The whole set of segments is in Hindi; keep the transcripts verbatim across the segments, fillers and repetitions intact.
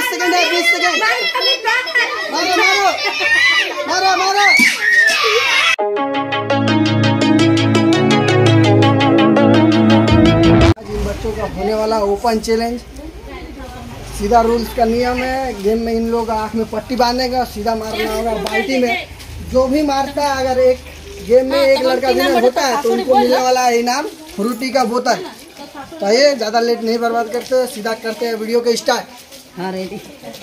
सेकंड है, बीस सेकंड। मारो मारो मारो मारो। आज इन बच्चों का होने वाला ओपन चैलेंज। सीधा रूल्स का नियम है, गेम में इन लोग आँख में पट्टी बांधेगा, सीधा मारना होगा बाल्टी में। जो भी मारता है, अगर एक गेम में एक लड़का विनर होता है तो उनको मिलने वाला है इनाम फ्रूटी का बोतल। तो ये ज़्यादा लेट नहीं बर्बाद करते, सीधा करते हैं वीडियो के स्टार्ट। हाँ रेडी।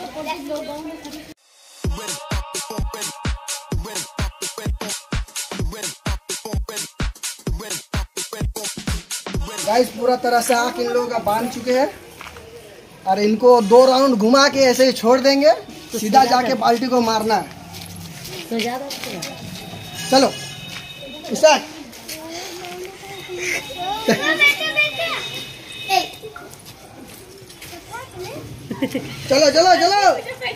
गाइस पूरा तरह से आँख इन लोगों का बांध चुके हैं और इनको दो राउंड घुमा के ऐसे ही छोड़ देंगे, सीधा जाके बाल्टी को मारना है। चलो स्टार्ट। चलो चलो चलो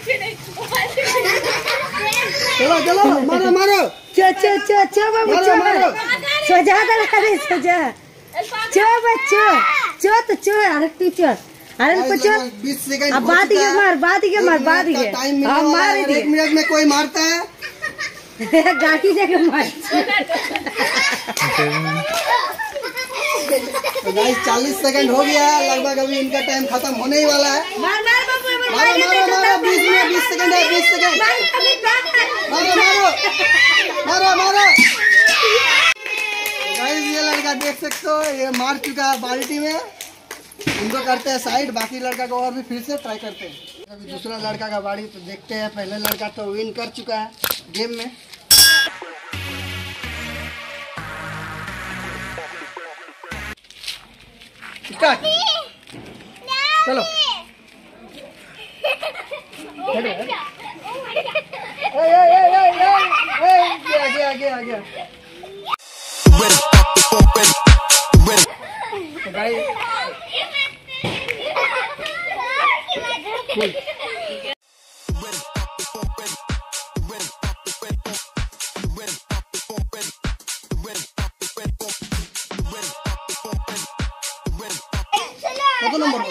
चलो चलो मारो मारो। चो चो चो चो बाबू चो मारो। सजा दे करे सजा। चो बच्चो चो तो चो अरे तू चो अरे को चो। बीस सेकंड। अब बात के मार बात के मार बात के। हां मार दे। एक मिनट में कोई मारता है गाठी जगह मार। तो गाइस चालीस सेकंड हो गया है लगभग, अभी इनका टाइम खत्म होने ही वाला है। मार मार बाबू मारो मारो मारो। बीस मिनट बीस सेकंड है, बीस सेकंड। मारो मारो मारो मारो। गाइस ये लड़का देख सकते हो, ये मार चुका है बाल्टी में। इनको करते हैं साइड, बाकी लड़का को और भी फिर से ट्राई करते हैं। अभी दूसरा लड़का का बारी, तो देखते हैं। पहले लड़का तो विन कर चुका है गेम में। स्टार्ट। चलो गया गया गया गया। कतो नंबर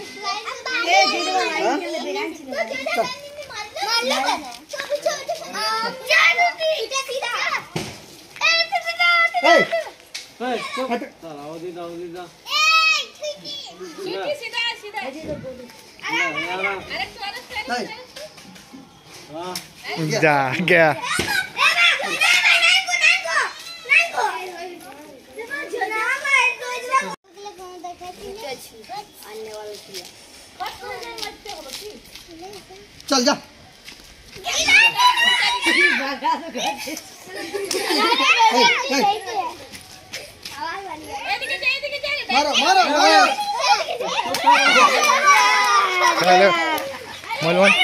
जा गया। चल जा। मारो मारो मारो। चलो मोल मोल।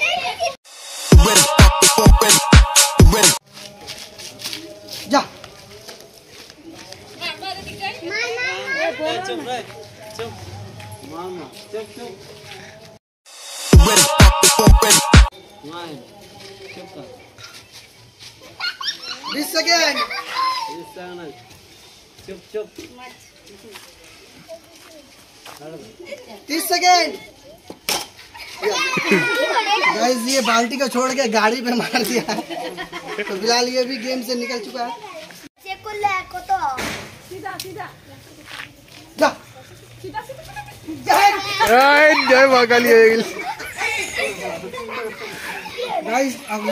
जा। बीस सेकेंड। चुप चुप। तीस सेकेंड। गाइस ये बाल्टी को छोड़ के गाड़ी पे मार दिया है, तो फिलहाल ये भी गेम से निकल चुका है। सीधा सीधा जा। जय महाकाली। गाइस अब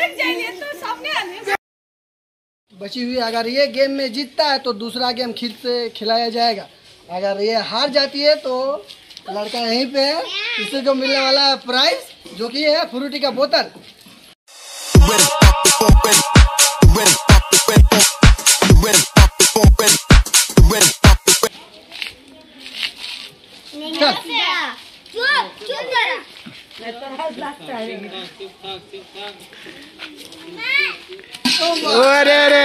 बची हुई, अगर ये गेम में जीतता है तो दूसरा गेम खींच से खिलाया जाएगा। अगर ये हार जाती है तो लड़का यहीं पे है, इसे जो मिलने वाला है प्राइज, जो कि है फ्रूटी का बोतल। अरे रे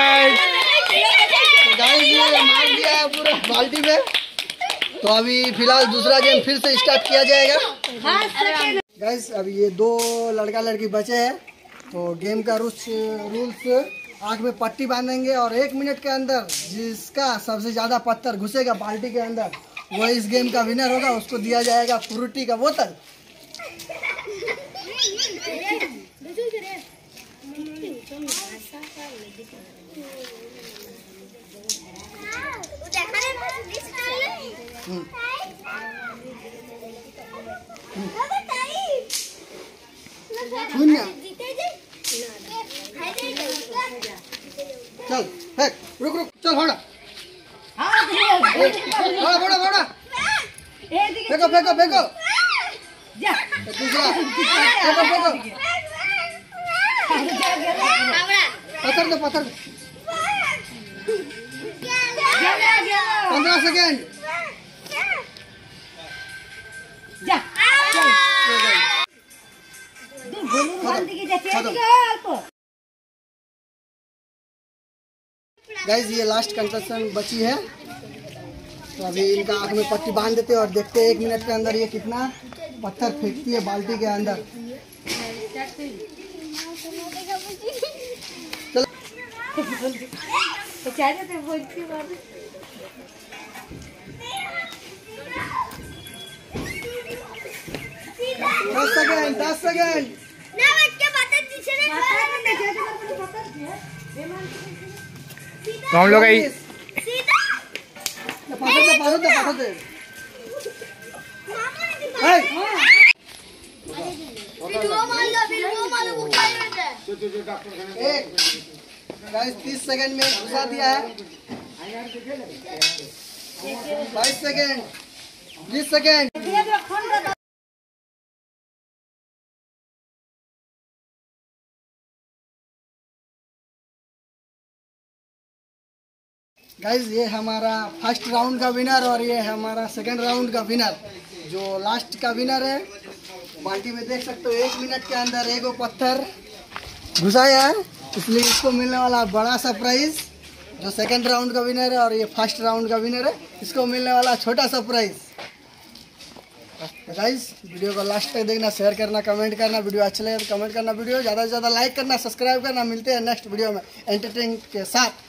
गाइस ये मार दिया है पूरा बाल्टी में। तो अभी फिलहाल दूसरा गेम फिर से स्टार्ट किया जाएगा। गाइस अभी ये दो लड़का लड़की बचे हैं, तो गेम का रूल्स रूल्स आँख में पट्टी बांधेंगे और एक मिनट के अंदर जिसका सबसे ज़्यादा पत्थर घुसेगा बाल्टी के अंदर, वो इस गेम का विनर होगा। उसको दिया जाएगा फ्रूटी का बोतल। शून्य। चल फेंक, रुक रुक, चल फोड़ा फोड़ा फोड़ा फोड़ा, फेंको फेंको फेंको, दूसरा फेंको फेंको, पत्थर दो पत्थर, पंद्रह सेकेंड। गाइस ये लास्ट कंस्ट्रक्शन बची है, तो अभी इनका आँख में पट्टी बांध देते हैं और देखते हैं एक मिनट के अंदर ये कितना पत्थर फेंकती है बाल्टी के अंदर। दस सेकेंड दस सेकेंड। तो हम लोग आई तीस सेकेंड में घुसा दिया है। बाईस सेकेंड, बीस सेकेंड। गाइज ये हमारा फर्स्ट राउंड का विनर और ये हमारा सेकंड राउंड का विनर। जो लास्ट का विनर है बाल्टी में देख सकते हो एक मिनट के अंदर एक पत्थर घुसाया है, इसलिए इसको मिलने वाला बड़ा सा प्राइज। जो सेकंड राउंड का विनर है और ये फर्स्ट राउंड का विनर है, इसको मिलने वाला छोटा सा प्राइज। गाइज वीडियो को लास्ट तक देखना, शेयर करना, कमेंट करना। वीडियो अच्छा लगे तो कमेंट करना, वीडियो ज़्यादा से ज़्यादा लाइक करना, सब्सक्राइब करना। मिलते हैं नेक्स्ट वीडियो में एंटरटेनमेंट के साथ।